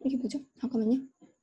이게 뭐죠? 잠깐만요.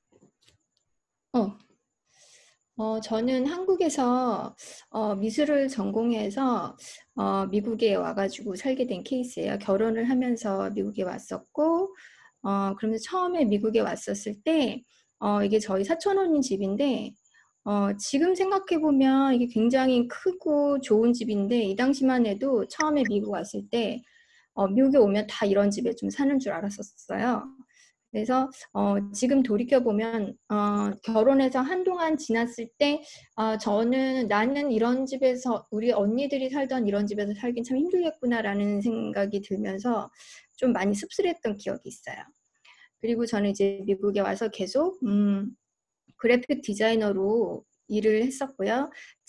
저는 한국에서 미술을 전공해서 미국에 와가지고 살게 된 케이스예요. 결혼을 하면서 미국에 왔었고, 그러면서 처음에 미국에 왔었을 때, 이게 저희 사촌 언니 집인데, 지금 생각해보면 이게 굉장히 크고 좋은 집인데, 이 당시만 해도 처음에 미국 왔을 때, 미국에 오면 다 이런 집에 좀 사는 줄 알았었어요. 그래서 지금 돌이켜보면 결혼해서 한동안 지났을 때 나는 이런 집에서 우리 언니들이 살던 이런 집에서 살긴 참 힘들겠구나라는 생각이 들면서 좀 많이 씁쓸했던 기억이 있어요. 그리고 저는 이제 미국에 와서 계속 그래픽 디자이너로 일을 했었고요.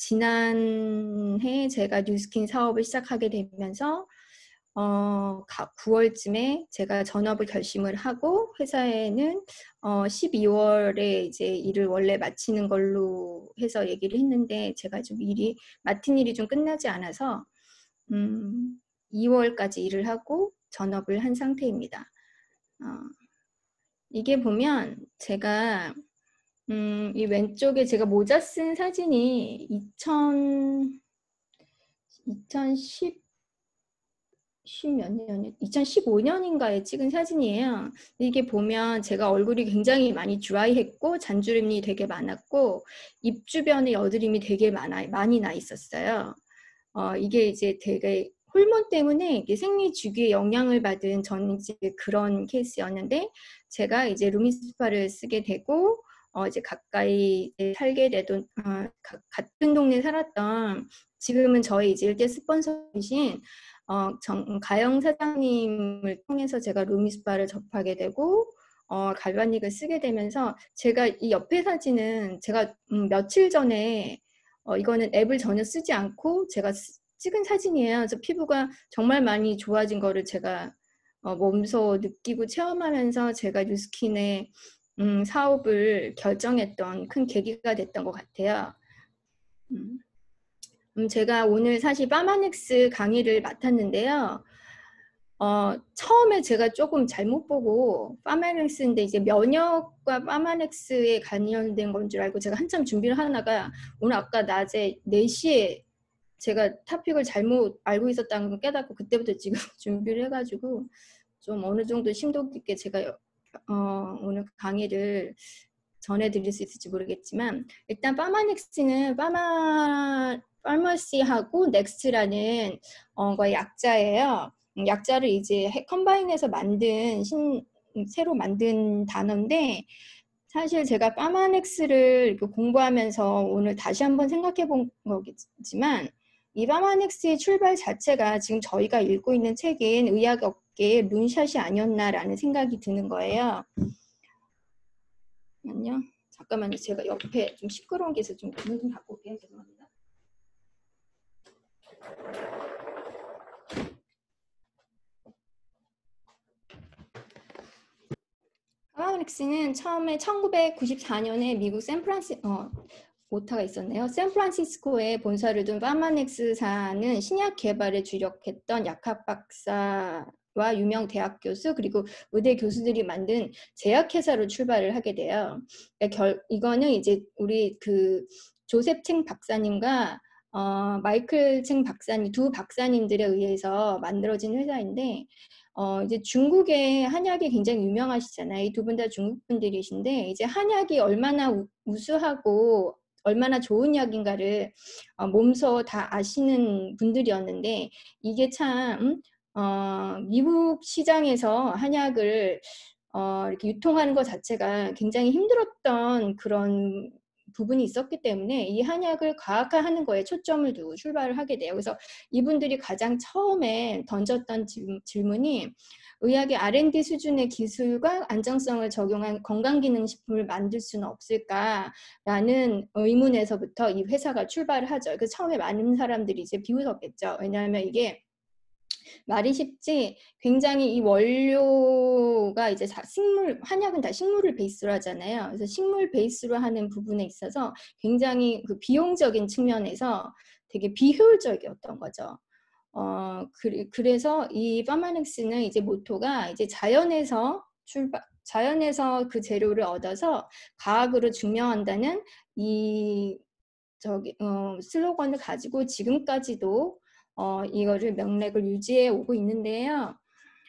지난해 제가 뉴스킨 사업을 시작하게 되면서 9월쯤에 제가 전업을 결심을 하고 회사에는 12월에 이제 일을 원래 마치는 걸로 해서 얘기를 했는데 제가 좀 맡은 일이 좀 끝나지 않아서 2월까지 일을 하고 전업을 한 상태입니다. 이게 보면 제가 이 왼쪽에 제가 모자 쓴 사진이 2015년인가에 찍은 사진이에요. 이게 보면 제가 얼굴이 굉장히 많이 드라이했고 잔주름이 되게 많았고 입 주변에 여드름이 되게 많이 나 있었어요. 이게 이제 되게 호르몬 때문에 이게 생리 주기에 영향을 받은 저는 이제 그런 케이스였는데 제가 이제 루미스파를 쓰게 되고 이제 가까이 살게 되던 같은 동네에 살았던 지금은 저희 이제 일대 스폰서이신 가영 사장님을 통해서 제가 루미스파를 접하게 되고 갈바닉을 쓰게 되면서 제가 이 옆에 사진은 제가 며칠 전에 이거는 앱을 전혀 쓰지 않고 제가 찍은 사진이에요. 그래서 피부가 정말 많이 좋아진 거를 제가 몸소 느끼고 체험하면서 제가 뉴스킨의 사업을 결정했던 큰 계기가 됐던 것 같아요. 제가 오늘 사실 파마넥스 강의를 맡았는데요. 처음에 제가 조금 잘못 보고 파마넥스인데 이제 면역과 파마넥스에 관련된 건 줄 알고 제가 한참 준비를 하다가 오늘 아까 낮에 4시에 제가 토픽을 잘못 알고 있었다는 걸 깨닫고 그때부터 지금 준비를 해가지고 좀 어느 정도 심도 깊게 제가 오늘 강의를 전해드릴 수 있을지 모르겠지만 일단 파마넥스는 파머시하고 넥스트라는 거의 약자예요. 약자를 이제 컴바인해서 새로 만든 단어인데 사실 제가 파마넥스를 공부하면서 오늘 다시 한번 생각해 본 거겠지만 이 파마넥스의 출발 자체가 지금 저희가 읽고 있는 책인 의학업계의 룬샷이 아니었나라는 생각이 드는 거예요. 잠깐만요. 제가 옆에 좀 시끄러운 게 있어서 좀 문을 좀 닫고 올게요. 죄송합니다. 파마넥스는 처음에 1994년에 미국 오타가 있었네요. 샌프란시스코에 본사를 둔 파마넥스사는 신약 개발에 주력했던 약학 박사와 유명 대학 교수 그리고 의대 교수들이 만든 제약회사로 출발을 하게 돼요. 이거는 이제 우리 그 조셉 챙 박사님과 마이클 챙 박사님 두 박사님들에 의해서 만들어진 회사인데 이제 중국의 한약이 굉장히 유명하시잖아요. 이 두 분 다 중국 분들이신데 이제 한약이 얼마나 우수하고 얼마나 좋은 약인가를 몸소 다 아시는 분들이었는데 이게 참 미국 시장에서 한약을 이렇게 유통하는 것 자체가 굉장히 힘들었던 그런 부분이 있었기 때문에 이 한약을 과학화하는 거에 초점을 두고 출발을 하게 돼요. 그래서 이분들이 가장 처음에 던졌던 질문이 의학의 R&D 수준의 기술과 안정성을 적용한 건강기능식품을 만들 수는 없을까라는 의문에서부터 이 회사가 출발을 하죠. 그래서 처음에 많은 사람들이 이제 비웃었겠죠. 왜냐하면 이게 말이 쉽지 굉장히 이 원료가 이제 한약은 다 식물을 베이스로 하잖아요. 그래서 식물 베이스로 하는 부분에 있어서 굉장히 그 비용적인 측면에서 되게 비효율적이었던 거죠. 그래서 이 파마넥스는 이제 모토가 이제 자연에서 그 재료를 얻어서 과학으로 증명한다는 이 슬로건을 가지고 지금까지도 이거를 명맥을 유지해 오고 있는데요.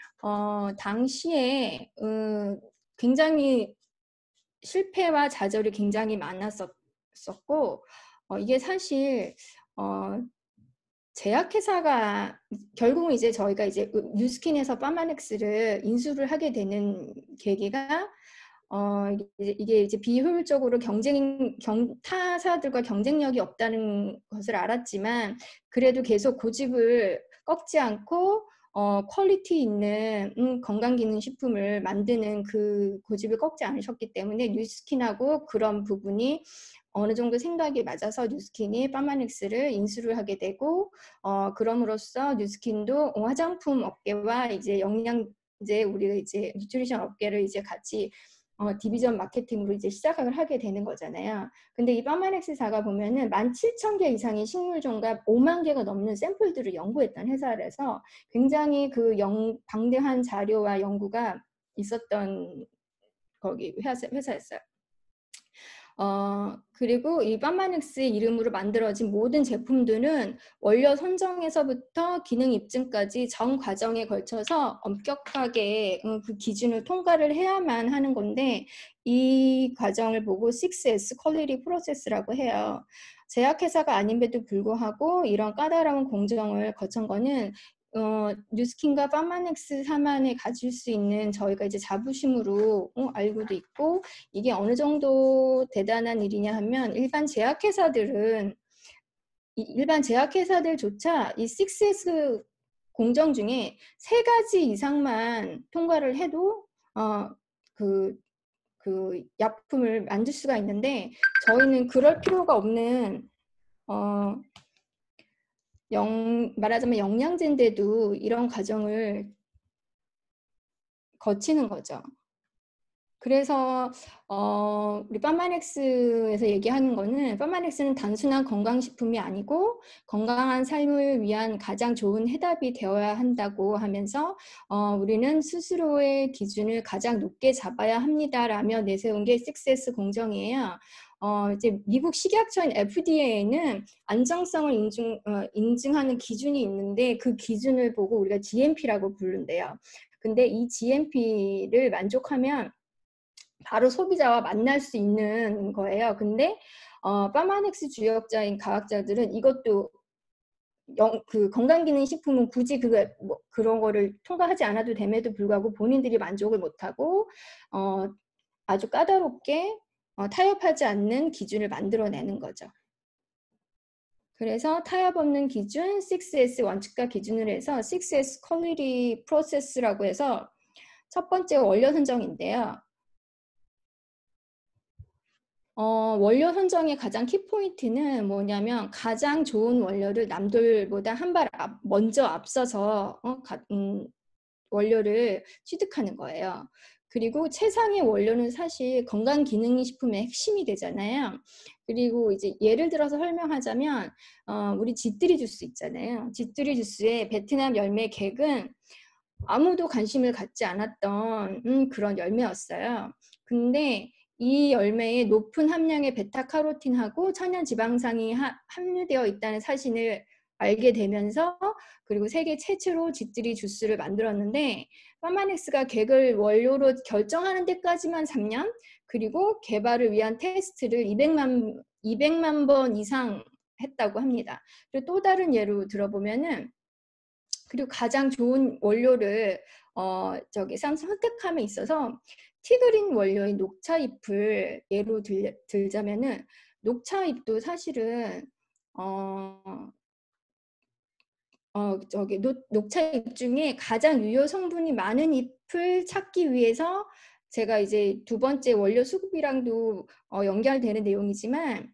당시에 굉장히 실패와 좌절이 굉장히 많았었고 이게 사실 제약회사가 결국은 이제 저희가 이제 뉴스킨에서 파마넥스를 인수를 하게 되는 계기가 이게 이제 비효율적으로 타사들과 경쟁력이 없다는 것을 알았지만 그래도 계속 고집을 꺾지 않고 퀄리티 있는 건강기능식품을 만드는 그 고집을 꺾지 않으셨기 때문에 뉴스킨하고 그런 부분이 어느 정도 생각이 맞아서 뉴스킨이 파마넥스를 인수를 하게 되고 그럼으로써 뉴스킨도 화장품 업계와 이제 이제 우리가 이제 뉴트리션 업계를 이제 같이 디비전 마케팅으로 이제 시작을 하게 되는 거잖아요. 근데 이 파마넥스사가 보면은 17,000개 이상의 식물종과 5만 개가 넘는 샘플들을 연구했던 회사라서 굉장히 그 방대한 자료와 연구가 있었던 거기 회사였어요. 그리고 이 파마넥스의 이름으로 만들어진 모든 제품들은 원료 선정에서부터 기능 입증까지 전 과정에 걸쳐서 엄격하게 그 기준을 통과를 해야만 하는 건데 이 과정을 보고 6S 퀄리티 프로세스라고 해요. 제약회사가 아님에도 불구하고 이런 까다로운 공정을 거친 거는 뉴스킨과 파마넥스사만이 가질 수 있는 저희가 이제 자부심으로 알고도 있고 이게 어느 정도 대단한 일이냐 하면 일반 제약회사들조차 이 6S 공정 중에 3가지 이상만 통과를 해도 그 약품을 만들 수가 있는데 저희는 그럴 필요가 없는 말하자면 영양제인데도 이런 과정을 거치는 거죠. 그래서 우리 파마넥스에서 얘기하는 거는 파마넥스는 단순한 건강식품이 아니고 건강한 삶을 위한 가장 좋은 해답이 되어야 한다고 하면서 우리는 스스로의 기준을 가장 높게 잡아야 합니다라며 내세운 게 6S 공정이에요. 이제 미국 식약처인 FDA에는 안정성을 인증하는 기준이 있는데 그 기준을 보고 우리가 GMP라고 부른대요. 근데 이 GMP를 만족하면 바로 소비자와 만날 수 있는 거예요. 근데 파마넥스 주역자인 과학자들은 이것도 그 건강기능식품은 굳이 그런 거를 통과하지 않아도 됨에도 불구하고 본인들이 만족을 못하고 아주 까다롭게 타협하지 않는 기준을 만들어내는 거죠. 그래서 타협 없는 기준 6S 원칙과 기준을 해서 6S 퀄리티 프로세스라고 해서 첫 번째 원료 선정인데요. 원료 선정의 가장 키포인트는 뭐냐면 가장 좋은 원료를 남들보다 한 발 먼저 앞서서 원료를 취득하는 거예요. 그리고 최상의 원료는 사실 건강기능식품의 핵심이 되잖아요. 그리고 이제 예를 들어서 설명하자면 우리 쥐뜨리 주스 있잖아요. 쥐뜨리 주스의 베트남 열매 객은 아무도 관심을 갖지 않았던 그런 열매였어요. 근데 이 열매에 높은 함량의 베타카로틴하고 천연지방산이 함유되어 있다는 사실을 알게 되면서 그리고 세계 최초로 쥐뜨리 주스를 만들었는데 파마넥스가 객을 원료로 결정하는 데까지만 3년 그리고 개발을 위한 테스트를 200만 번 이상 했다고 합니다. 그리고 또 다른 예로 들어보면은 그리고 가장 좋은 원료를 선택함에 있어서 티그린 원료의 녹차잎을 예로 들자면은 녹차잎도 사실은 녹차잎 중에 가장 유효 성분이 많은 잎을 찾기 위해서 제가 이제 두 번째 원료 수급이랑도 연결되는 내용이지만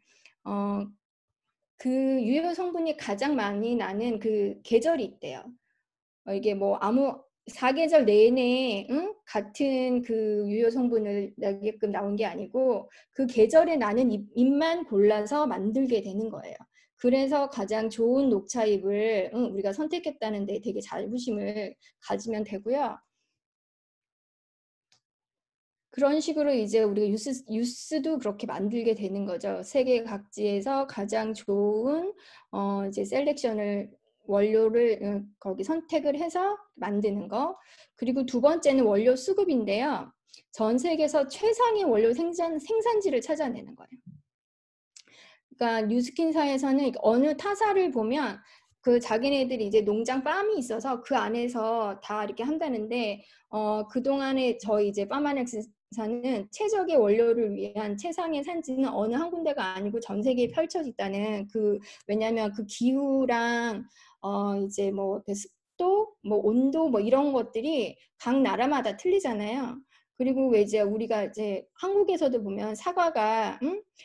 그 유효 성분이 가장 많이 나는 그 계절이 있대요. 이게 뭐 아무 4계절 내내 같은 그 유효 성분을 나게끔 나온 게 아니고 그 계절에 나는 잎만 골라서 만들게 되는 거예요. 그래서 가장 좋은 녹차잎을 우리가 선택했다는 데 되게 자부심을 가지면 되고요. 그런 식으로 이제 우리가 유스도 그렇게 만들게 되는 거죠. 세계 각지에서 가장 좋은 이제 셀렉션을 원료를 거기 선택을 해서 만드는 거. 그리고 두 번째는 원료 수급인데요. 전 세계에서 최상의 원료 생산지를 찾아내는 거예요. 그러니까 뉴스킨사에서는 어느 타사를 보면 그 자기네들이 이제 농장 팜이 있어서 그 안에서 다 이렇게 한다는데 그동안에 저희 이제 파마넥스사는 최적의 원료를 위한 최상의 산지는 어느 한 군데가 아니고 전 세계에 펼쳐졌다는 왜냐하면 그 기후랑 이제 뭐 습도, 뭐 온도 뭐 이런 것들이 각 나라마다 틀리잖아요. 그리고 왜 이제 우리가 이제 한국에서도 보면 사과가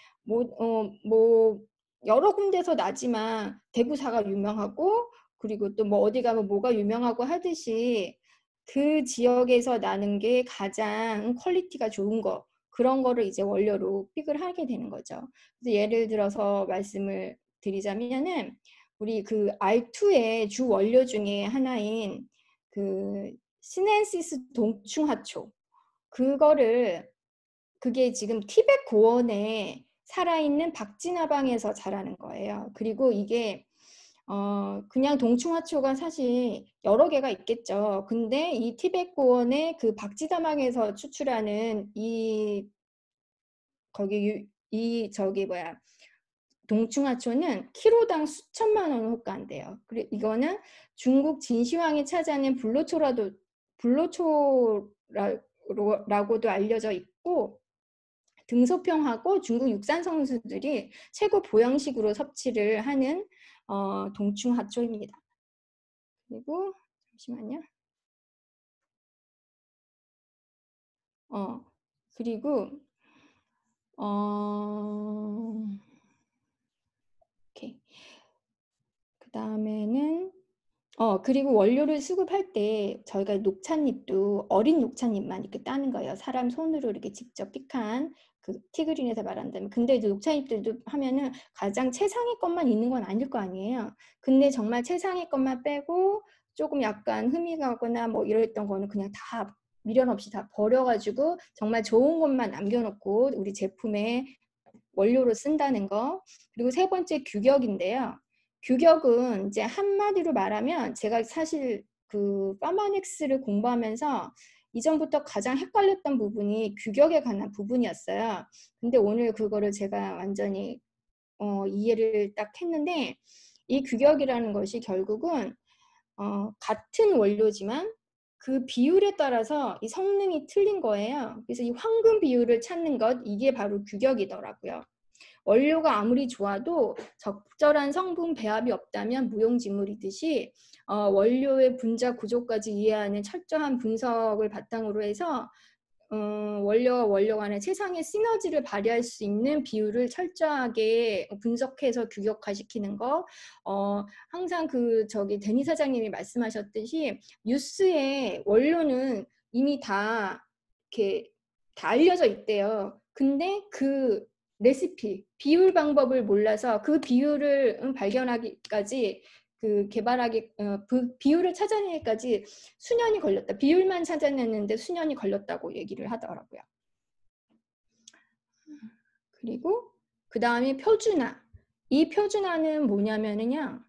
뭐 여러 군데서 나지만 대구사가 유명하고 그리고 또 뭐 어디 가면 뭐가 유명하고 하듯이 그 지역에서 나는 게 가장 퀄리티가 좋은 거 그런 거를 이제 원료로 픽을 하게 되는 거죠. 그래서 예를 들어서 말씀을 드리자면은 우리 그 R2의 주 원료 중에 하나인 그 시넨시스 동충하초 그게 지금 티벳 고원에 살아있는 박쥐나방에서 자라는 거예요. 그리고 이게 그냥 동충하초가 사실 여러 개가 있겠죠. 근데 이 티벳 고원의 그 박쥐나방에서 추출하는 동충하초는 키로당 수천만 원 호가인데요. 그리고 이거는 중국 진시황이 찾아낸 불로초라고도 알려져 있고 등소평하고 중국 육산 선수들이 최고 보양식으로 섭취를 하는 동충하초입니다. 그리고 잠시만요. 그리고 오케이. 그 다음에는 그리고 원료를 수급할 때 저희가 녹차잎도 어린 녹차잎만 이렇게 따는 거예요. 사람 손으로 이렇게 직접 픽한 그 티그린에서 말한다면. 근데 이제 녹차잎들도 하면은 가장 최상의 것만 있는 건 아닐 거 아니에요. 근데 정말 최상의 것만 빼고 조금 약간 흠이 가거나 뭐 이랬던 거는 그냥 다 미련 없이 다 버려가지고 정말 좋은 것만 남겨놓고 우리 제품에 원료로 쓴다는 거. 그리고 세 번째 규격인데요. 규격은 이제 한마디로 말하면 제가 사실 그 파마넥스를 공부하면서 이전부터 가장 헷갈렸던 부분이 규격에 관한 부분이었어요. 근데 오늘 그거를 제가 완전히 이해를 딱 했는데 이 규격이라는 것이 결국은 같은 원료지만 그 비율에 따라서 이 성능이 틀린 거예요. 그래서 이 황금 비율을 찾는 것 이게 바로 규격이더라고요. 원료가 아무리 좋아도 적절한 성분 배합이 없다면 무용지물이듯이 원료의 분자 구조까지 이해하는 철저한 분석을 바탕으로 해서 원료와 원료 간의 최상의 시너지를 발휘할 수 있는 비율을 철저하게 분석해서 규격화시키는 거. 항상 데니 사장님이 말씀하셨듯이 뉴스에 원료는 이미 다 이렇게 다 알려져 있대요. 근데 그 레시피, 비율 방법을 몰라서 그 비율을 발견하기까지 비율을 찾아내기까지 수년이 걸렸다. 비율만 찾아냈는데 수년이 걸렸다고 얘기를 하더라고요. 그리고 그 다음에 표준화. 이 표준화는 뭐냐면은요.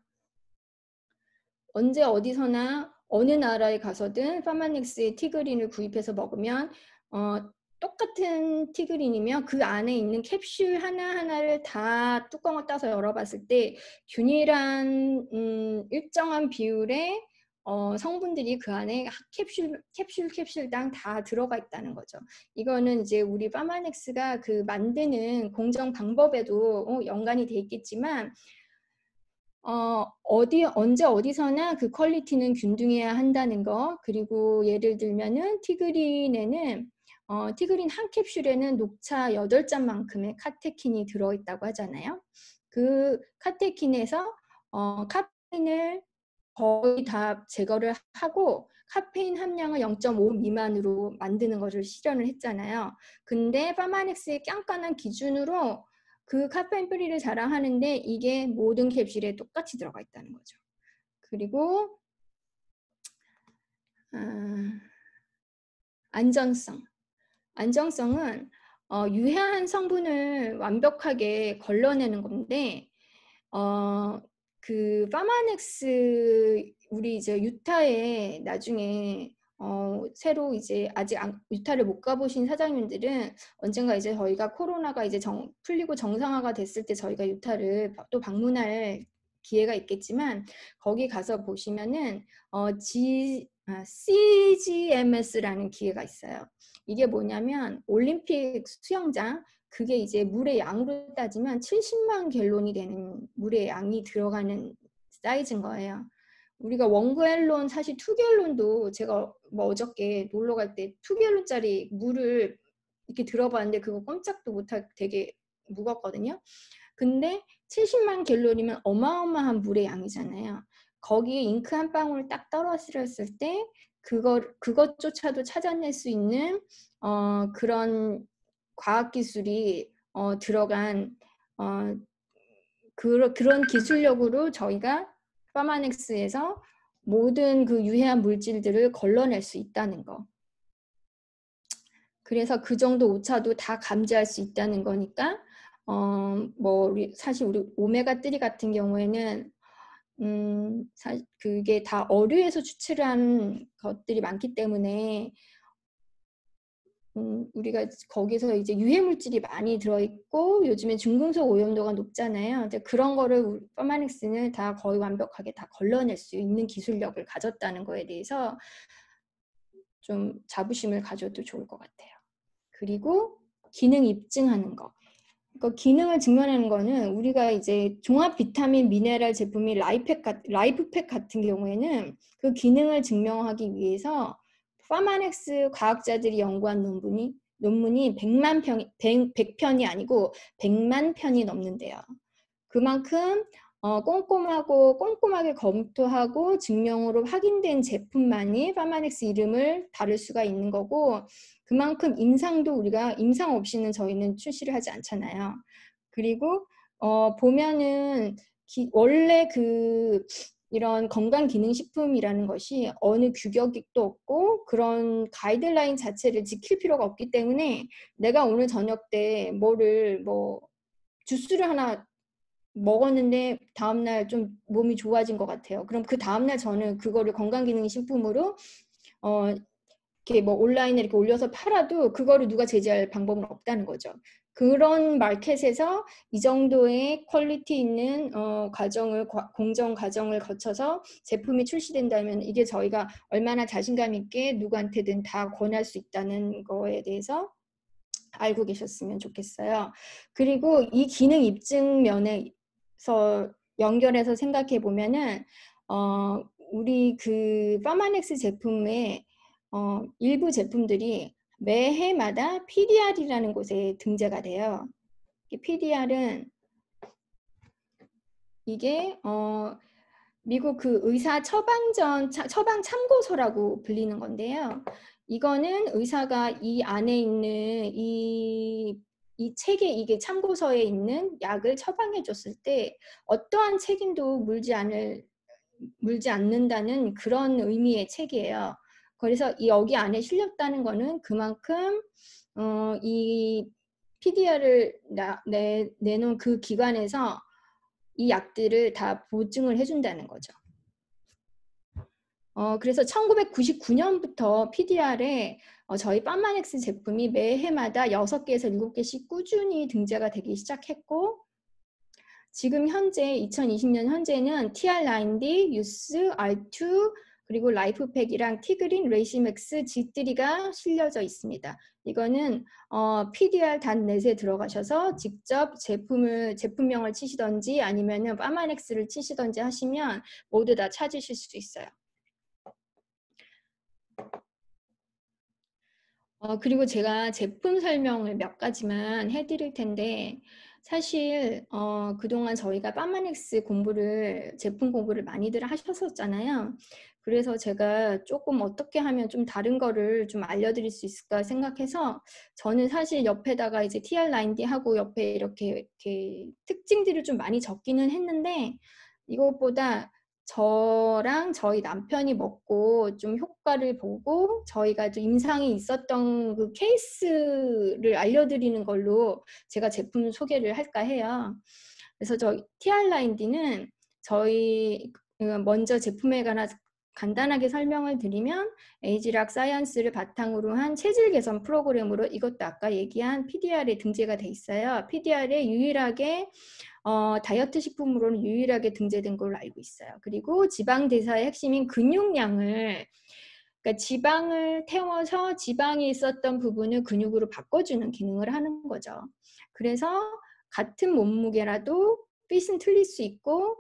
언제 어디서나 어느 나라에 가서든 파마닉스의 티그린을 구입해서 먹으면 똑같은 티그린이면 그 안에 있는 캡슐 하나하나를 다 뚜껑을 따서 열어봤을 때 균일한 일정한 비율의 성분들이 그 안에 캡슐당 다 들어가 있다는 거죠. 이거는 이제 우리 파마넥스가 그 만드는 공정 방법에도 연관이 돼 있겠지만 언제 어디서나 그 퀄리티는 균등해야 한다는 거. 그리고 예를 들면은 티그린에는 티그린 한 캡슐에는 녹차 8잔만큼의 카테킨이 들어있다고 하잖아요. 그 카테킨에서 카페인을 거의 다 제거를 하고 카페인 함량을 0.5 미만으로 만드는 것을 실현을 했잖아요. 근데 파마넥스의 깐깐한 기준으로 그 카페인 프리를 자랑하는데 이게 모든 캡슐에 똑같이 들어가 있다는 거죠. 그리고 안전성. 안정성은 유해한 성분을 완벽하게 걸러내는 건데 그 파마넥스 우리 이제 유타에 나중에 새로 이제 아직 유타를 못 가보신 사장님들은 언젠가 이제 저희가 코로나가 이제 풀리고 정상화가 됐을 때 저희가 유타를 또 방문할 기회가 있겠지만 거기 가서 보시면은 CGMS라는 기회가 있어요. 이게 뭐냐면 올림픽 수영장 그게 이제 물의 양으로 따지면 70만 갤론이 되는 물의 양이 들어가는 사이즈인 거예요. 우리가 원그앨론 사실 2갤론도 제가 뭐 어저께 놀러 갈 때 2갤론짜리 물을 이렇게 들어봤는데 그거 꼼짝도 못하게 되게 무겁거든요. 근데 70만 갤론이면 어마어마한 물의 양이잖아요. 거기에 잉크 한 방울 딱 떨어뜨렸을 때 그것조차도 찾아낼 수 있는 그런 과학기술이 들어간 그런 기술력으로 저희가 파마넥스에서 모든 그 유해한 물질들을 걸러낼 수 있다는 거. 그래서 그 정도 오차도 다 감지할 수 있다는 거니까 뭐 사실 우리 오메가3 같은 경우에는 그게 다 어류에서 추출한 것들이 많기 때문에 우리가 거기서 이제 유해 물질이 많이 들어있고 요즘에 중금속 오염도가 높잖아요. 이제 그런 거를 파마닉스는 다 거의 완벽하게 다 걸러낼 수 있는 기술력을 가졌다는 거에 대해서 좀 자부심을 가져도 좋을 것 같아요. 그리고 기능 입증하는 거. 그 기능을 증명하는 거는 우리가 이제 종합 비타민 미네랄 제품이 라이프팩 같은 경우에는 그 기능을 증명하기 위해서 파마넥스 과학자들이 연구한 논문이 100편이 아니고 100만 편이 넘는데요. 그만큼 꼼꼼하게 검토하고 증명으로 확인된 제품만이 파마넥스 이름을 다룰 수가 있는 거고 그만큼 임상도 우리가 임상 없이는 저희는 출시를 하지 않잖아요. 그리고 보면은 원래 이런 건강기능식품이라는 것이 어느 규격도 없고 그런 가이드라인 자체를 지킬 필요가 없기 때문에 내가 오늘 저녁 때 주스를 하나 먹었는데 다음날 좀 몸이 좋아진 것 같아요. 그럼 그 다음날 저는 그거를 건강기능식품으로 이렇게 뭐 온라인에 이렇게 올려서 팔아도 그거를 누가 제재할 방법은 없다는 거죠. 그런 마켓에서 이 정도의 퀄리티 있는 공정 과정을 거쳐서 제품이 출시된다면 이게 저희가 얼마나 자신감 있게 누구한테든 다 권할 수 있다는 거에 대해서 알고 계셨으면 좋겠어요. 그리고 이 기능 입증 면에서 연결해서 생각해 보면은 우리 그 파마넥스 제품의 일부 제품들이 매해마다 PDR이라는 곳에 등재가 돼요. PDR은 이게 미국 그 의사 처방 참고서라고 불리는 건데요. 이거는 의사가 이 안에 있는 이 책에 이게 참고서에 있는 약을 처방해 줬을 때 어떠한 책임도 물지 않는다는 그런 의미의 책이에요. 그래서 여기 안에 실렸다는 거는 그만큼 이 PDR을 내놓은 그 기관에서 이 약들을 다 보증을 해준다는 거죠. 그래서 1999년부터 PDR에 저희 파마넥스 제품이 매해마다 6개에서 7개씩 꾸준히 등재가 되기 시작했고 지금 현재 2020년 현재는 TR9D, 유스, R2 그리고 라이프팩이랑 티그린, 레이시맥스, G3가 실려져 있습니다. 이거는 PDR.net에 들어가셔서 직접 제품명을 치시던지 아니면은 파마넥스를 치시던지 하시면 모두 다 찾으실 수 있어요. 그리고 제가 제품 설명을 몇 가지만 해드릴 텐데 사실 그동안 저희가 파마넥스 제품 공부를 많이들 하셨었잖아요. 그래서 제가 조금 어떻게 하면 좀 다른 거를 좀 알려드릴 수 있을까 생각해서 저는 사실 옆에다가 이제 TR9D 하고 옆에 이렇게 특징들을 좀 많이 적기는 했는데 이것보다 저랑 저희 남편이 먹고 좀 효과를 보고 저희가 좀 임상이 있었던 그 케이스를 알려드리는 걸로 제가 제품 소개를 할까 해요. 그래서 저 TR9D는 저희 먼저 제품에 관한 간단하게 설명을 드리면 에이지락 사이언스를 바탕으로 한 체질 개선 프로그램으로 이것도 아까 얘기한 PDR에 등재가 돼 있어요. PDR에 유일하게 다이어트 식품으로는 유일하게 등재된 걸로 알고 있어요. 그리고 지방 대사의 핵심인 근육량을 그러니까 지방을 태워서 지방이 있었던 부분을 근육으로 바꿔주는 기능을 하는 거죠. 그래서 같은 몸무게라도 핏은 틀릴 수 있고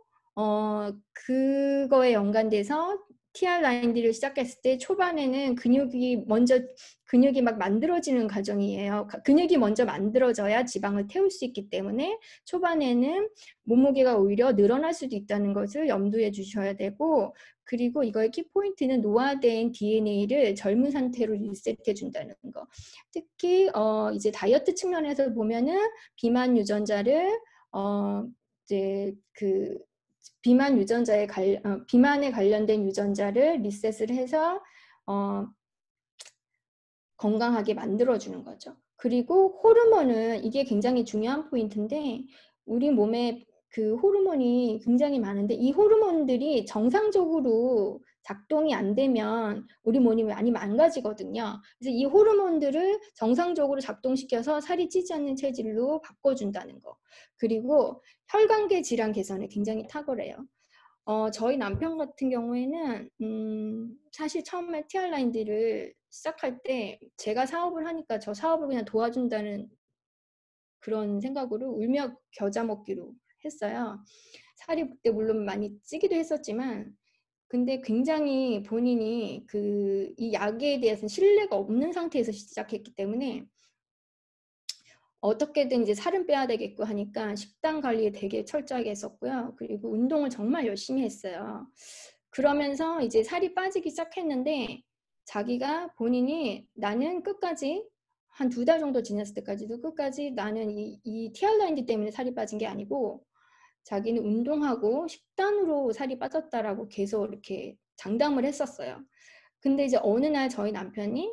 그거에 연관돼서 TR9D를 시작했을 때 초반에는 근육이 막 만들어지는 과정이에요. 근육이 먼저 만들어져야 지방을 태울 수 있기 때문에 초반에는 몸무게가 오히려 늘어날 수도 있다는 것을 염두에 주셔야 되고, 그리고 이거의 키포인트는 노화된 DNA를 젊은 상태로 리셋해 준다는 거. 특히 이제 다이어트 측면에서 보면은 비만 유전자를 이제 그 비만에 관련된 유전자를 리셋을 해서 건강하게 만들어주는 거죠. 그리고 호르몬은 이게 굉장히 중요한 포인트인데 우리 몸에 그 호르몬이 굉장히 많은데 이 호르몬들이 정상적으로 작동이 안 되면 우리 몸이 많이 망가지거든요. 그래서 이 호르몬들을 정상적으로 작동시켜서 살이 찌지 않는 체질로 바꿔준다는 거. 그리고 혈관계 질환 개선에 굉장히 탁월해요. 저희 남편 같은 경우에는 사실 처음에 TR9D를 시작할 때 제가 사업을 하니까 저 사업을 그냥 도와준다는 그런 생각으로 울며 겨자 먹기로 했어요. 살이 그때 물론 많이 찌기도 했었지만 근데 굉장히 본인이 이 약에 대해서는 신뢰가 없는 상태에서 시작했기 때문에 어떻게든 이제 살은 빼야 되겠고 하니까 식단 관리 되게 철저하게 했었고요. 그리고 운동을 정말 열심히 했어요. 그러면서 이제 살이 빠지기 시작했는데 자기가 본인이 나는 끝까지 한 2달 정도 지났을 때까지도 끝까지 나는 이 TR9D 때문에 살이 빠진 게 아니고 자기는 운동하고 식단으로 살이 빠졌다라고 계속 이렇게 장담을 했었어요. 근데 이제 어느 날 저희 남편이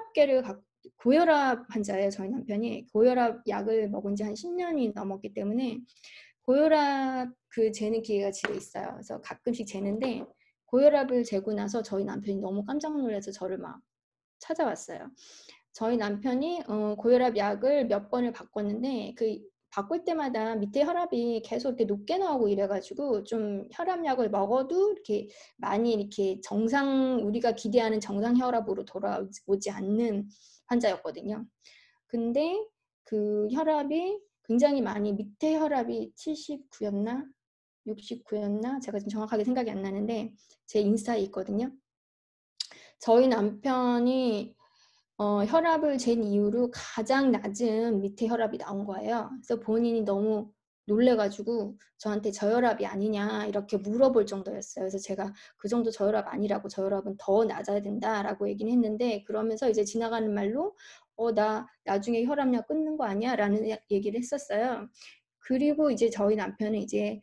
고혈압 환자예요. 저희 남편이 고혈압 약을 먹은 지 한 10년이 넘었기 때문에 고혈압 재는 기계가 집에 있어요. 그래서 가끔씩 재는데 고혈압을 재고 나서 저희 남편이 너무 깜짝 놀라서 저를 막 찾아왔어요. 저희 남편이 고혈압 약을 몇 번을 바꿨는데 바꿀 때마다 밑에 혈압이 계속 이렇게 높게 나오고 이래가지고 좀 혈압약을 먹어도 이렇게 많이 이렇게 우리가 기대하는 정상 혈압으로 돌아오지 않는 환자였거든요. 근데 그 혈압이 굉장히 많이 밑에 혈압이 79였나 69였나 제가 지금 정확하게 생각이 안 나는데 제 인스타에 있거든요. 저희 남편이 혈압을 잰 이후로 가장 낮은 밑에 혈압이 나온 거예요. 그래서 본인이 너무 놀래가지고 저한테 저혈압이 아니냐 이렇게 물어볼 정도였어요. 그래서 제가 그 정도 저혈압 아니라고 저혈압은 더 낮아야 된다라고 얘기는 했는데 그러면서 이제 지나가는 말로 나 나중에 혈압약 끊는 거 아니야? 라는 얘기를 했었어요. 그리고 이제 저희 남편은 이제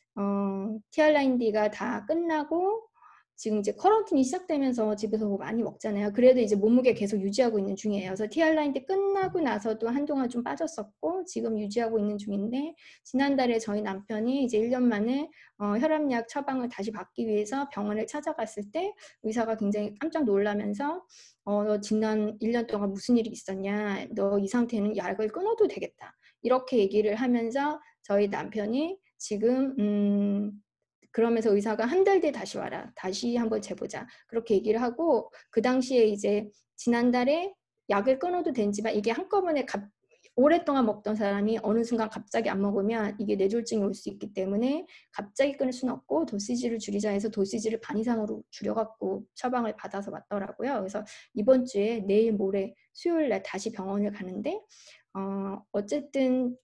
TR9D가 다 끝나고 지금 이제 쿼런틴이 시작되면서 집에서 많이 먹잖아요. 그래도 이제 몸무게 계속 유지하고 있는 중이에요. 그래서 TR9D 끝나고 나서도 한동안 좀 빠졌었고 지금 유지하고 있는 중인데 지난달에 저희 남편이 이제 1년 만에 혈압약 처방을 다시 받기 위해서 병원을 찾아갔을 때 의사가 굉장히 깜짝 놀라면서 너 지난 1년 동안 무슨 일이 있었냐? 너 이 상태는 약을 끊어도 되겠다. 이렇게 얘기를 하면서 저희 남편이 지금 그러면서 의사가 한 달 뒤에 다시 와라. 다시 한번 재보자. 그렇게 얘기를 하고 그 당시에 이제 지난달에 약을 끊어도 되지만 이게 한꺼번에 오랫동안 먹던 사람이 어느 순간 갑자기 안 먹으면 이게 뇌졸중이 올 수 있기 때문에 갑자기 끊을 수는 없고 도시지를 줄이자 해서 도시지를 반 이상으로 줄여갖고 처방을 받아서 왔더라고요. 그래서 이번 주에 내일 모레 수요일 날 다시 병원을 가는데 어쨌든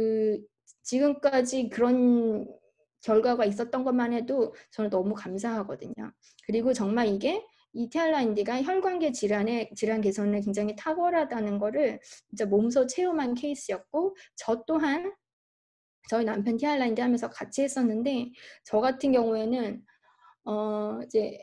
지금까지 그런 결과가 있었던 것만 해도 저는 너무 감사하거든요. 그리고 정말 이게 이 TR9D가 혈관계 질환 개선에 굉장히 탁월하다는 거를 진짜 몸소 체험한 케이스였고 저 또한 저희 남편 TR9D 하면서 같이 했었는데 저 같은 경우에는 이제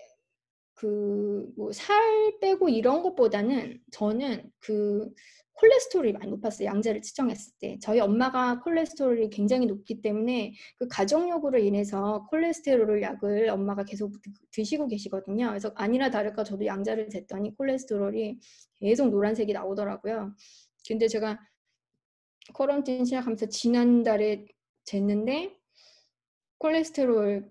뭐 살 빼고 이런 것보다는 저는 콜레스테롤이 많이 높았어요. 양자를 측정했을 때. 저희 엄마가 콜레스테롤이 굉장히 높기 때문에 그 가족력으로 인해서 콜레스테롤 약을 엄마가 계속 드시고 계시거든요. 그래서 아니나 다를까 저도 양자를 쟀더니 콜레스테롤이 계속 노란색이 나오더라고요. 근데 제가 쿼런틴 시작하면서 지난달에 쟀는데 콜레스테롤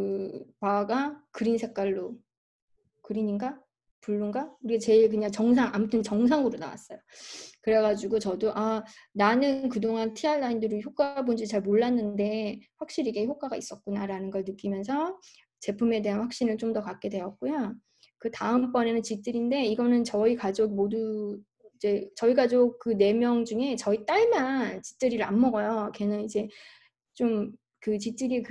바가 그린 색깔로, 그린인가? 블루인가? 우리 제일 그냥 아무튼 정상으로 나왔어요. 그래가지고 저도 나는 그동안 TR 라인들을 효과 본지 잘 몰랐는데 확실히 이게 효과가 있었구나라는 걸 느끼면서 제품에 대한 확신을 좀 더 갖게 되었고요. 그 다음번에는 짙들인데 이거는 저희 가족 모두 이제 저희 가족 그 4명 중에 저희 딸만 짙들이를 안 먹어요. 걔는 이제 좀 짙들이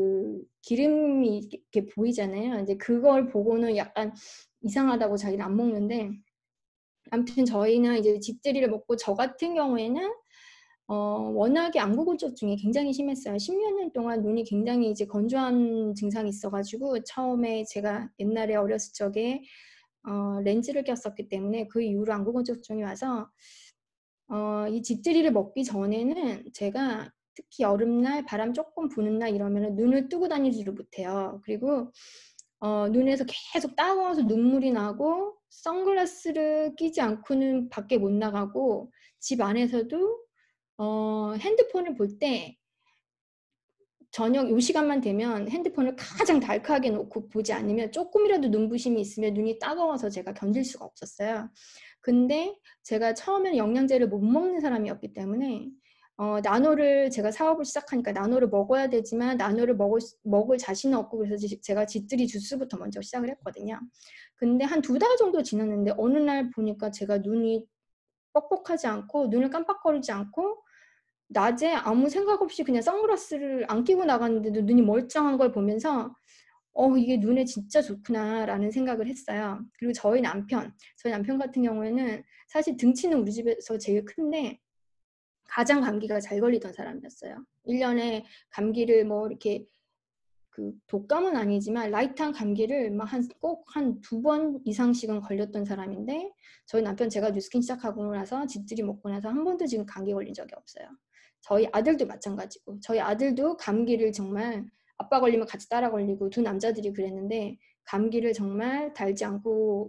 기름이 이렇게 보이잖아요. 이제 그걸 보고는 약간 이상하다고 자기는 안 먹는데, 아무튼 저희는 이제 짙들이를 먹고, 저 같은 경우에는 워낙에 안구건조증이 굉장히 심했어요. 10몇 년 동안 눈이 굉장히 이제 건조한 증상이 있어가지고 처음에 제가 옛날에 어렸을 적에 렌즈를 꼈었기 때문에 그 이후로 안구건조증이 와서 이 짙들이를 먹기 전에는 제가 특히 여름날 바람 조금 부는 날 이러면 눈을 뜨고 다니지를 못해요. 그리고 눈에서 계속 따가워서 눈물이 나고 선글라스를 끼지 않고는 밖에 못 나가고 집 안에서도 핸드폰을 볼 때 저녁 요 시간만 되면 핸드폰을 가장 달크하게 놓고 보지 않으면 조금이라도 눈부심이 있으면 눈이 따가워서 제가 견딜 수가 없었어요. 근데 제가 처음에는 영양제를 못 먹는 사람이었기 때문에 나노를 제가 사업을 시작하니까 나노를 먹어야 되지만 나노를 먹을 자신은 없고 그래서 제가 짙들이 주스부터 먼저 시작을 했거든요. 근데 한 2달 정도 지났는데 어느 날 보니까 제가 눈이 뻑뻑하지 않고 눈을 깜빡거리지 않고 낮에 아무 생각 없이 그냥 선글라스를 안 끼고 나갔는데도 눈이 멀쩡한 걸 보면서 이게 눈에 진짜 좋구나라는 생각을 했어요. 그리고 저희 남편 같은 경우에는 사실 등치는 우리 집에서 제일 큰데 가장 감기가 잘 걸리던 사람이었어요. 1년에 감기를 뭐 이렇게 독감은 아니지만 라이트한 감기를 꼭 한 2번 이상씩은 걸렸던 사람인데 저희 남편 제가 뉴스킨 시작하고 나서 짙들이 먹고 나서 한 번도 지금 감기 걸린 적이 없어요. 저희 아들도 마찬가지고 저희 아들도 감기를 정말 아빠 걸리면 같이 따라 걸리고 두 남자들이 그랬는데 감기를 정말 달지 않고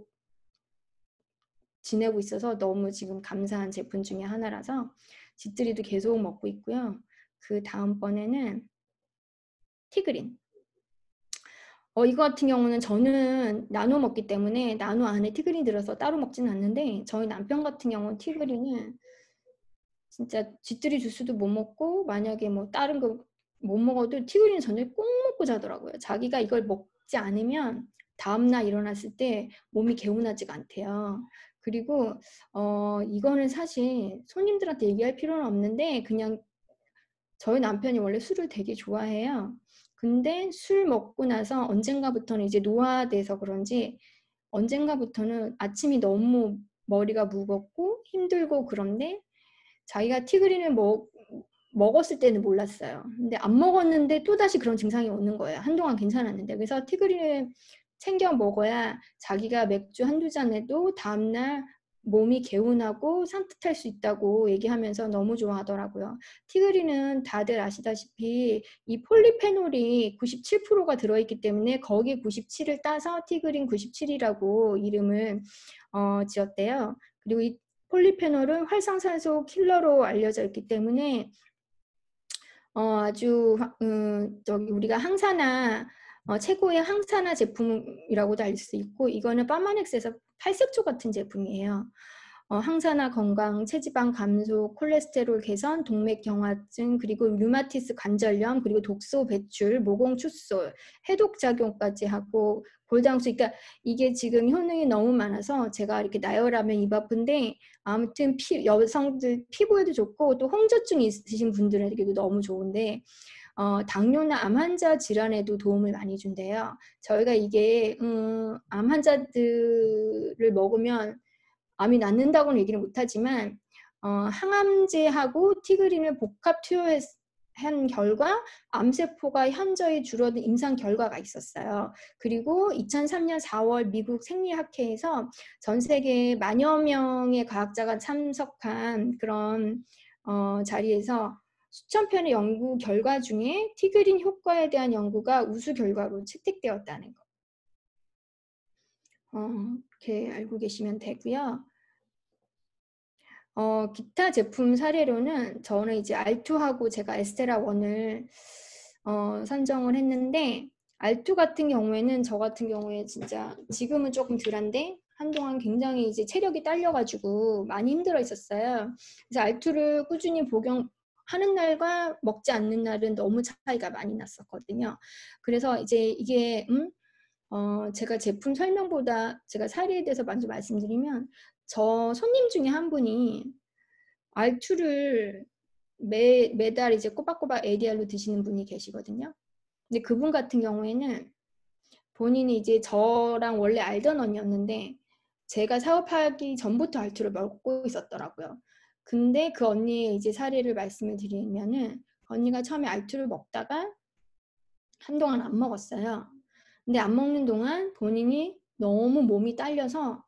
지내고 있어서 너무 지금 감사한 제품 중에 하나라서 짙들이도 계속 먹고 있고요. 그 다음번에는 티그린. 이거 같은 경우는 저는 나눠 먹기 때문에 나눠 안에 티그린 들어서 따로 먹지는 않는데 저희 남편 같은 경우는 티그린은 진짜 쥐들이 주스도 못 먹고 만약에 뭐 다른 거 못 먹어도 티그린 저녁에 꼭 먹고 자더라고요. 자기가 이걸 먹지 않으면 다음날 일어났을 때 몸이 개운하지가 않대요. 그리고 이거는 사실 손님들한테 얘기할 필요는 없는데 그냥 저희 남편이 원래 술을 되게 좋아해요. 근데 술 먹고 나서 언젠가부터는 이제 노화돼서 그런지 언젠가부터는 아침이 너무 머리가 무겁고 힘들고 그런데 자기가 티그린을 먹었을 때는 몰랐어요. 근데 안 먹었는데 또다시 그런 증상이 오는 거예요. 한동안 괜찮았는데. 그래서 티그린을 챙겨 먹어야 자기가 맥주 한두 잔에도 다음날 몸이 개운하고 산뜻할 수 있다고 얘기하면서 너무 좋아하더라고요. 티그린은 다들 아시다시피 이 폴리페놀이 97%가 들어있기 때문에 거기 97을 따서 티그린 97이라고 이름을 지었대요. 그리고 이 폴리페놀은 활성산소 킬러로 알려져 있기 때문에 아주 우리가 항산화 최고의 항산화 제품이라고도 알 수 있고 이거는 파마넥스에서 팔색조 같은 제품이에요. 항산화 건강, 체지방 감소, 콜레스테롤 개선, 동맥 경화증, 그리고 류마티스 관절염, 그리고 독소 배출, 모공 축소, 해독 작용까지 하고 골다공증. 그러니까 이게 지금 효능이 너무 많아서 제가 이렇게 나열하면 입 아픈데 아무튼 여성들 피부에도 좋고 또 홍조증 있으신 분들에게도 너무 좋은데 당뇨나 암 환자 질환에도 도움을 많이 준대요. 저희가 이게 암 환자들을 먹으면 암이 낫는다고는 얘기를 못하지만 항암제하고 티그린을 복합 투여해서 한 결과 암세포가 현저히 줄어든 임상 결과가 있었어요. 그리고 2003년 4월 미국 생리학회에서 전 세계 만여 명의 과학자가 참석한 그런 자리에서 수천 편의 연구 결과 중에 티그린 효과에 대한 연구가 우수 결과로 채택되었다는 거. 이렇게 알고 계시면 되고요. 기타 제품 사례로는 저는 이제 R2하고 제가 에스테라1을 선정을 했는데, R2 같은 경우에는 저 같은 경우에 진짜 지금은 조금 덜한데 한동안 굉장히 이제 체력이 딸려가지고 많이 힘들어 있었어요. 그래서 R2를 꾸준히 복용하는 날과 먹지 않는 날은 너무 차이가 많이 났었거든요. 그래서 이제 이게 제가 제품 설명보다 제가 사례에 대해서 먼저 말씀드리면, 저 손님 중에 한 분이 R2를 매달 이제 꼬박꼬박 ADR로 드시는 분이 계시거든요. 근데 그분 같은 경우에는 본인이 이제 저랑 원래 알던 언니였는데 제가 사업하기 전부터 R2를 먹고 있었더라고요. 근데 그 언니의 이제 사례를 말씀을 드리면은, 언니가 처음에 R2를 먹다가 한동안 안 먹었어요. 근데 안 먹는 동안 본인이 너무 몸이 딸려서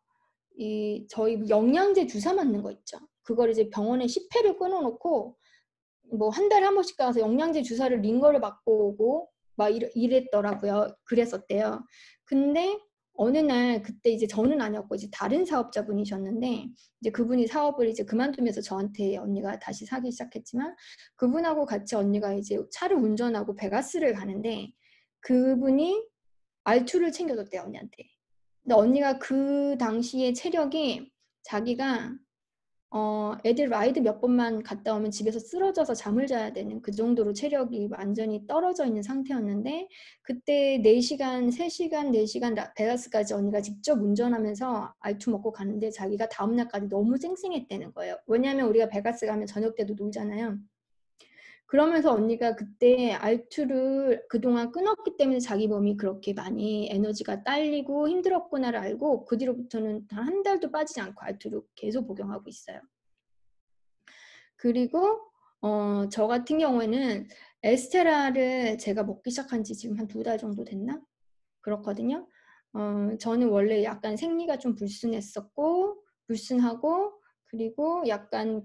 저희 영양제 주사 맞는 거 있죠. 그걸 이제 병원에 10회를 끊어놓고 뭐 한 달에 한 번씩 가서 영양제 주사를 링거를 맞고 오고 막 이랬더라고요. 그랬었대요. 근데 어느 날 그때 이제 저는 아니었고 이제 다른 사업자분이셨는데, 이제 그분이 사업을 이제 그만두면서 저한테 언니가 다시 사기 시작했지만, 그분하고 같이 언니가 이제 차를 운전하고 베가스를 가는데 그분이 R2를 챙겨줬대요, 언니한테. 근데 언니가 그 당시에 체력이 자기가 애들 라이드 몇 번만 갔다 오면 집에서 쓰러져서 잠을 자야 되는 그 정도로 체력이 완전히 떨어져 있는 상태였는데, 그때 4시간, 3시간, 4시간 베가스까지 언니가 직접 운전하면서 R2 먹고 갔는데 자기가 다음날까지 너무 쌩쌩했다는 거예요. 왜냐하면 우리가 베가스 가면 저녁 때도 놀잖아요. 그러면서 언니가 그때 R2를 그동안 끊었기 때문에 자기 몸이 그렇게 많이 에너지가 딸리고 힘들었구나를 알고, 그 뒤로부터는 단 한 달도 빠지지 않고 R2를 계속 복용하고 있어요. 그리고 저 같은 경우에는 에스테라를 제가 먹기 시작한 지 지금 한 2달 정도 됐나? 그렇거든요. 저는 원래 약간 생리가 좀 불순하고, 그리고 약간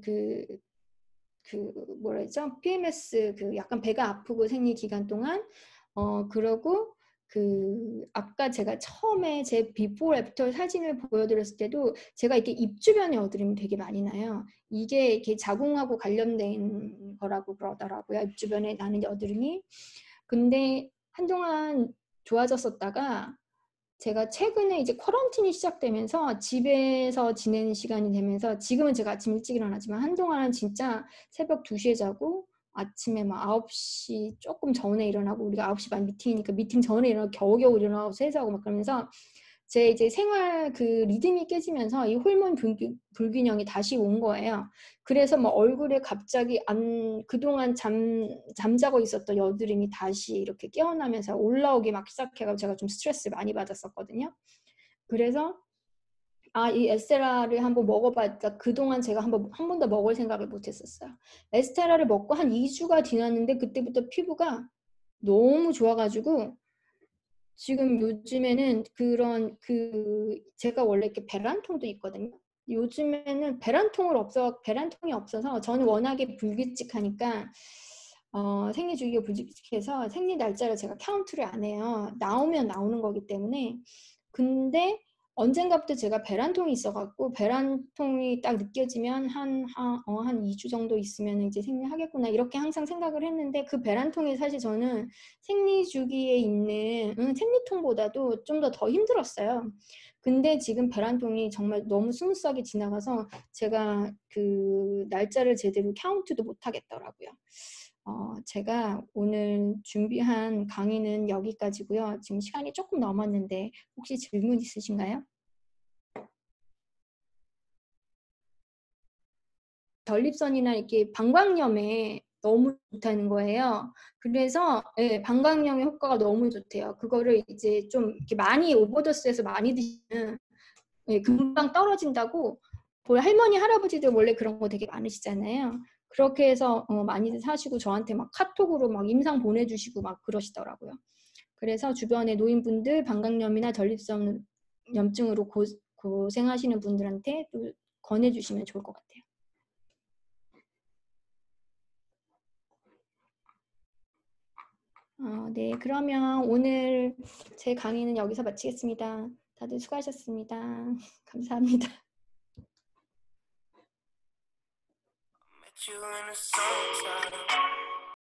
뭐라 했죠? PMS 약간 배가 아프고 생리 기간 동안 그러고 아까 제가 처음에 제 비포 애프터 사진을 보여드렸을 때도 제가 이렇게 입 주변에 여드름이 되게 많이 나요. 이게 이렇게 자궁하고 관련된 거라고 그러더라고요. 입 주변에 나는 여드름이. 근데 한동안 좋아졌었다가 제가 최근에 이제 쿼런틴이 시작되면서 집에서 지내는 시간이 되면서, 지금은 제가 아침 일찍 일어나지만 한동안은 진짜 새벽 2시에 자고 아침에 막 9시 조금 전에 일어나고, 우리가 9시 반 미팅이니까 미팅 전에 일어나고 겨우겨우 일어나고 세수하고 막 그러면서 제 이제 생활 리듬이 깨지면서 이 호르몬 불균형이 다시 온 거예요. 그래서 뭐 얼굴에 갑자기 그동안 잠자고 있었던 여드름이 다시 이렇게 깨어나면서 올라오기 막 시작해가지고 제가 좀 스트레스 많이 받았었거든요. 그래서 이 에스테라를 한번 먹어봤다. 그동안 제가 한 번도 먹을 생각을 못 했었어요. 에스테라를 먹고 한 2주가 지났는데 그때부터 피부가 너무 좋아가지고 지금 요즘에는 제가 원래 이렇게 베란통도 있거든요. 요즘에는 베란통이 없어서 저는 워낙에 불규칙하니까 생리 주기가 불규칙해서 생리 날짜를 제가 카운트를 안 해요. 나오면 나오는 거기 때문에. 근데 언젠가부터 제가 베란통이 있어갖고 베란통이 딱 느껴지면 한 2주 정도 있으면 이제 생리하겠구나 이렇게 항상 생각을 했는데, 그 베란통이 사실 저는 생리 주기에 있는 생리통보다도 좀 더 힘들었어요. 근데 지금 베란통이 정말 너무 스무스하게 지나가서 제가 그 날짜를 제대로 카운트도 못 하겠더라고요. 제가 오늘 준비한 강의는 여기까지고요. 지금 시간이 조금 넘었는데 혹시 질문 있으신가요? 전립선이나 이렇게 방광염에 너무 좋다는 거예요. 그래서 방광염의 효과가 너무 좋대요. 그거를 이제 좀 이렇게 많이 오버도스해서 많이 드시면 금방 떨어진다고. 할머니 할아버지들 원래 그런 거 되게 많으시잖아요. 그렇게 해서 많이들 사시고 저한테 막 카톡으로 막 임상 보내주시고 막 그러시더라고요. 그래서 주변에 노인분들 방광염이나 전립선 염증으로 고생하시는 분들한테 또 권해주시면 좋을 것 같아요. 네, 그러면 오늘 제 강의는 여기서 마치겠습니다. 다들 수고하셨습니다. 감사합니다. Met you in the sunshine.